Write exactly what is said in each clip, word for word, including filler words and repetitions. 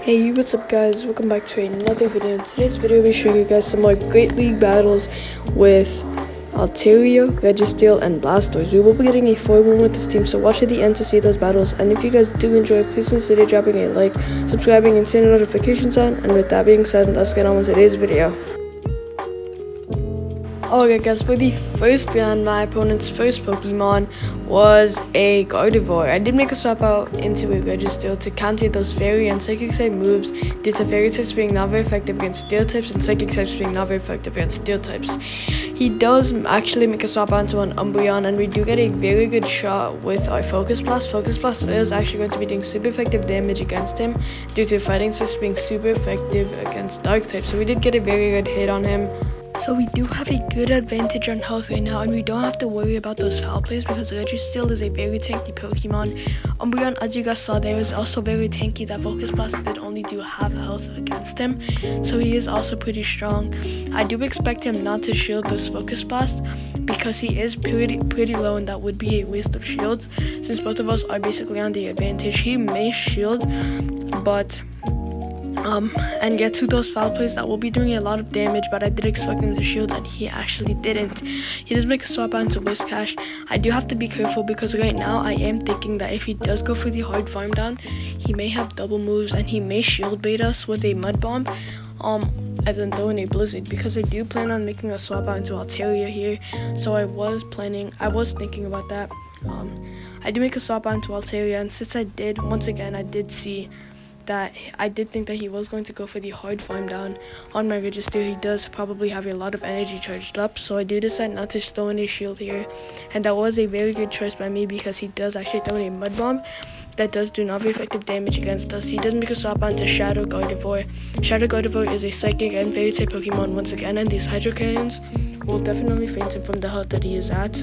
Hey, what's up guys? Welcome back to another video. In today's video, we'll be showing you guys some more Great League battles with Altaria, Registeel, and Blastoise. We will be getting a four one with this team, so watch at the end to see those battles. And if you guys do enjoy, please consider dropping a like, subscribing, and turning notifications on. And with that being said, let's get on with today's video. Okay guys, for the first round, my opponent's first Pokemon was a Gardevoir. I did make a swap out into a Registeel to counter those Fairy and Psychic type moves due to Fairy types being not very effective against Steel types and Psychic types being not very effective against Steel types. He does actually make a swap out into an Umbreon, and we do get a very good shot with our Focus Blast. Focus Blast is actually going to be doing super effective damage against him due to Fighting Types being super effective against Dark types. So we did get a very good hit on him. So we do have a good advantage on health right now, and we don't have to worry about those foul plays because Registeel is a very tanky Pokemon. Umbreon, as you guys saw there, is also very tanky. That Focus Blast did only do half health against him, so he is also pretty strong. I do expect him not to shield this Focus Blast because he is pretty pretty low, and that would be a waste of shields since both of us are basically on the advantage. He may shield, but Um, and get to those foul plays, that will be doing a lot of damage, but I did expect him to shield, and he actually didn't. He does make a swap out into Whiscash. I do have to be careful because right now I am thinking that if he does go for the hard farm down, he may have double moves, and he may shield bait us with a Mud Bomb, um, and then throw in a Blizzard, because I do plan on making a swap out into Altaria here. So I was planning, I was thinking about that. Um, I do make a swap out into Altaria, and since I did, once again, I did see that I did think that he was going to go for the hard farm down on my Registeel. He does probably have a lot of energy charged up, so I do decide not to throw in a shield here, and that was a very good choice by me because he does actually throw in a Mud Bomb that does do not very effective damage against us. He does make a swap onto Shadow Gardevoir. Shadow Gardevoir is a Psychic and Fairy type Pokemon once again, and these Hydro Cannons will definitely faint him from the health that he is at.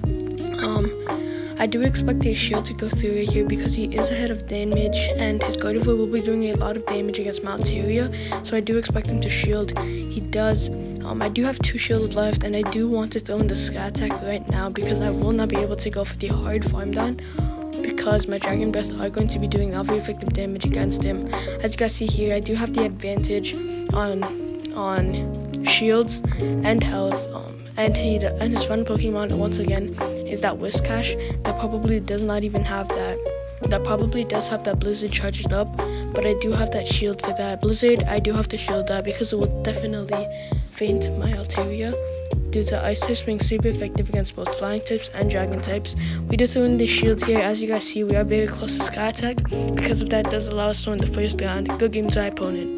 Um, I do expect a shield to go through right here because he is ahead of damage, and his Gardevoir will be doing a lot of damage against Altaria, so I do expect him to shield. He does. Um, I do have two shields left, and I do want to throw in the Sky Attack right now because I will not be able to go for the hard farm down because my Dragon Breath are going to be doing not very effective damage against him. As you guys see here, I do have the advantage on on shields and health. Um, and he and his fun Pokemon once again is that Whiscash that probably does not even have that. That probably does have that Blizzard charged up, but I do have that shield for that Blizzard. I do have to shield that because it will definitely faint my Altaria due to Ice types being super effective against both Flying types and Dragon types. We just throw in the shield here. As you guys see, we are very close to Sky Attack. Because of that, it does allow us to win the first round. Good game to our opponent.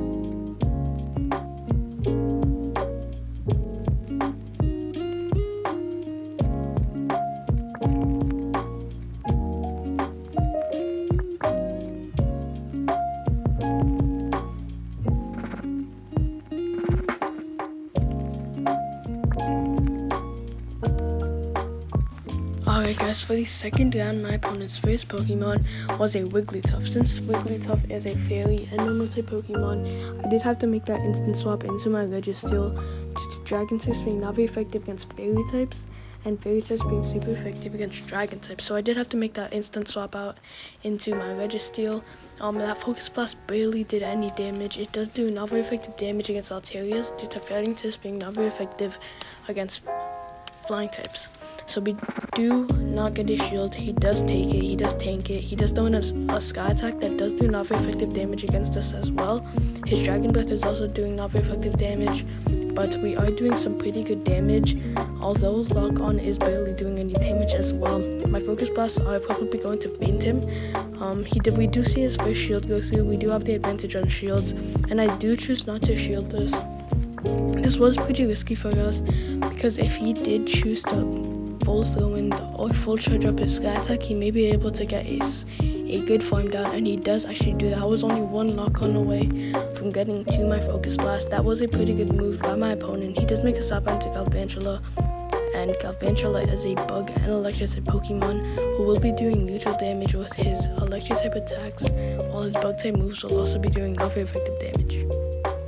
Alright guys, for the second round, my opponent's first Pokemon was a Wigglytuff. Since Wigglytuff is a Fairy and normal type Pokemon, I did have to make that instant swap into my Registeel due to Dragon types being not very effective against Fairy types and Fairy types being super effective against Dragon types. So I did have to make that instant swap out into my Registeel. Um, that Focus Blast barely did any damage. It does do not very effective damage against Altarias due to Fighting types being not very effective against Flying types. So we do not get his shield. He does take it, he does tank it, he does throw in a, a Sky Attack that does do not very effective damage against us as well. His Dragon Breath is also doing not very effective damage, but we are doing some pretty good damage, although Lock On is barely doing any damage as well. My Focus Blasts are probably going to faint him. Um, he did, we do see his first shield go through. We do have the advantage on shields, and I do choose not to shield this. This was pretty risky for us because if he did choose to full throw in or full charge up his Sky Attack, he may be able to get a, a good farm down, and he does actually do that. I was only one lock on away from getting to my Focus Blast. That was a pretty good move by my opponent. He does make a stop into Galvantula, and Galvantula is a bug and electric type Pokemon who will be doing neutral damage with his electric type attacks, while his bug type moves will also be doing not very effective damage.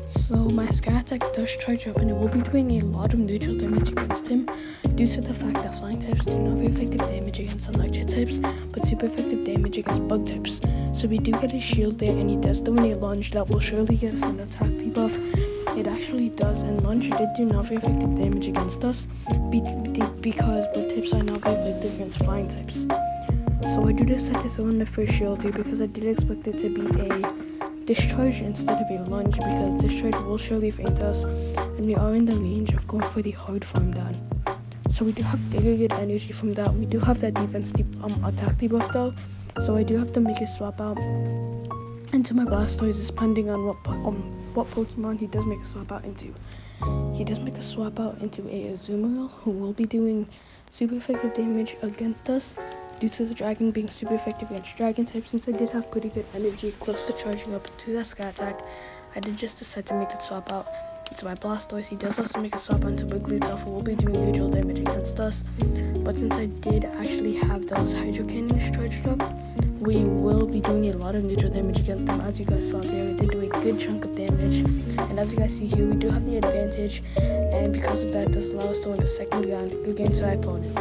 So my Sky Attack does charge up and it will be doing a lot of neutral damage against him due to the fact that flying types do not have effective damage against electric types, but super effective damage against bug types. So we do get a shield there, and he does do a lunge that will surely get us an attack debuff. It actually does, and lunge did do not very effective damage against us be because bug types are not very effective against flying types. So I do decide to throw in my first shield here because I did expect it to be a discharge instead of a lunge, because discharge will surely faint us, and we are in the range of going for the hard farm down. So we do have very good energy from that. We do have that defense de um, attack debuff though, so I do have to make a swap out into my Blastoise, depending on what um what Pokemon he does make a swap out into. He does make a swap out into a Azumarill, who will be doing super effective damage against us due to the dragon being super effective against dragon types. Since I did have pretty good energy close to charging up to that Sky Attack, I did just decide to make that swap out into my Blastoise. He does also make a swap out into Wigglytuff, who will be doing neutral damage against us. But since I did actually have those Hydro Cannons charged up, we will be doing a lot of neutral damage against them. As you guys saw there, we did do a good chunk of damage. And as you guys see here, we do have the advantage, and because of that, it does allow us to win the second round against our opponent.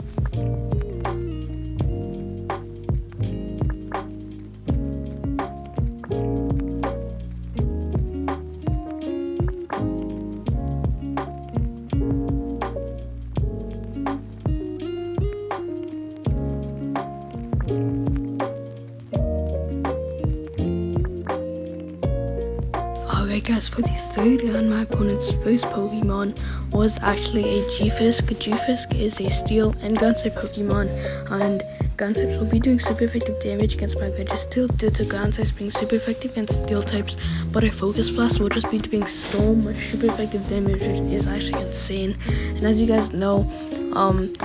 Alright guys, for the third round, my opponent's first Pokemon was actually a G-Fisk. G-Fisk is a Steel and Ground type Pokemon, and Ground types will be doing super effective damage against my Registeel due to Ground types being super effective against Steel types, but our Focus Blast will just be doing so much super effective damage, which is actually insane. And as you guys know, um,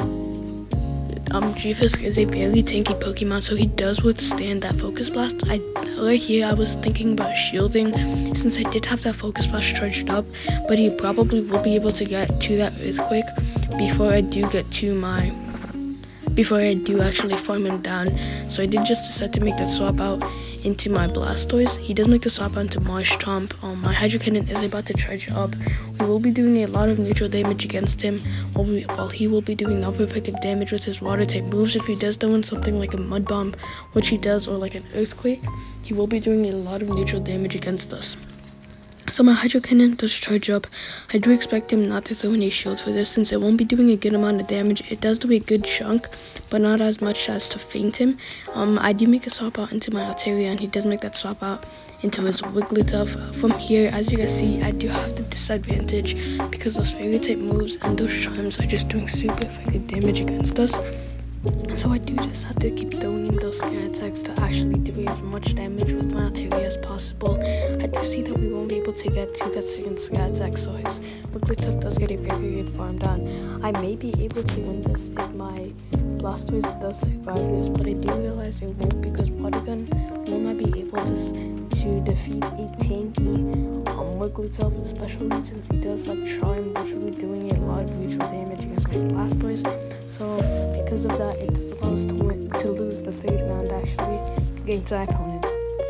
Um, G-Fisk is a very tanky Pokemon, so he does withstand that Focus Blast. I right here I was thinking about shielding since I did have that Focus Blast charged up, but he probably will be able to get to that Earthquake before I do get to my before I do actually farm him down. So I did just decide to make that swap out into my Blastoise. He does make the swap out into Marshtomp. Um, my Hydro Cannon is about to charge up. We will be doing a lot of neutral damage against him, while, we, while he will be doing other effective damage with his water type moves. If he does doing something like a Mud Bomb, which he does, or like an Earthquake, he will be doing a lot of neutral damage against us. So my Hydro Cannon does charge up. I do expect him not to throw any shield for this, since it won't be doing a good amount of damage. It does do a good chunk, but not as much as to faint him. Um, I do make a swap out into my Altaria, and he does make that swap out into his Wigglytuff. From here, as you guys see, I do have the disadvantage because those fairy type moves and those charms are just doing super effective damage against us. So I do just have to keep throwing in those Sky Attacks to actually do as much damage with my Altaria as possible. I do see that we won't be able to get to that second Sky Attack, so his Wigglytuff does get a very good farm down. I may be able to win this if my Blastoise does survive this, but I do realize it won't, because Water Gun will not be able to, to defeat a tanky um, Wigglytuff, especially since he does have Charm, which will be doing a lot of neutral damage against my Blastoise. So because of that, it does allow us to win, to lose the third round actually against our opponent.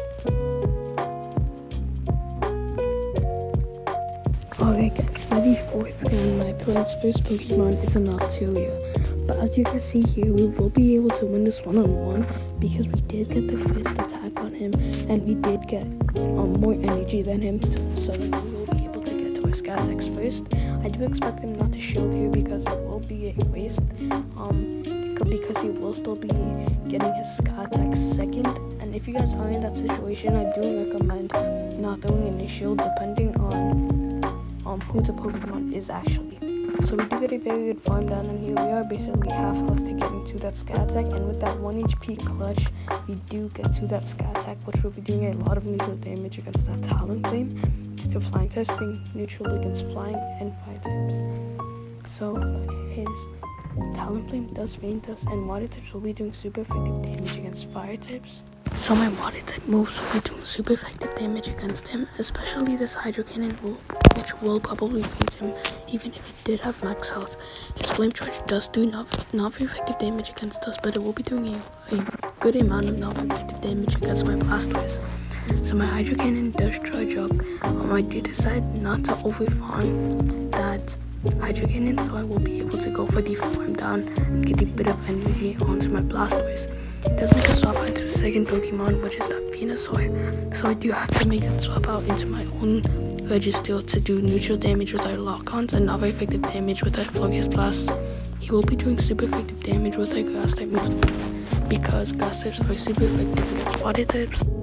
Alright guys, for the fourth round, my opponent's first Pokemon is an Altaria. But as you guys see here, we will be able to win this one-on-one because we did get the first attack on him, and we did get um, more energy than him, so, so we will be able to get to our Sky Attacks first. I do expect him not to shield here because it will be a waste, um, because he will still be getting his Sky Attacks second. And if you guys are in that situation, I do recommend not throwing in a shield depending on um, who the Pokemon is actually. So we do get a very good farm down, and here we are basically half health to getting to that Sky Attack, and with that one H P clutch, we do get to that Sky Attack, which will be doing a lot of neutral damage against that Talonflame, due to flying types being neutral against flying and fire types. So his Talonflame does faint us, and water types will be doing super effective damage against fire types. So my water type moves will be doing super effective damage against him, especially this Hydro Cannon, will, which will probably faint him even if it did have max health. His Flame Charge does do not, not very effective damage against us, but it will be doing a, a good amount of not very effective damage against my Blastoise. So my Hydro Cannon does charge up. Um, I do decide not to overfarm that Hydro Cannon, so I will be able to go for the farm down and get a bit of energy onto my Blastoise. It does make a swap out to the second Pokemon, which is that Venusaur. So I do have to make that swap out into my own Registeel to do neutral damage with our Lock-ons and other effective damage with our Florges Blast. He will be doing super effective damage with our Grass type moves because Grass types are super effective against Water types.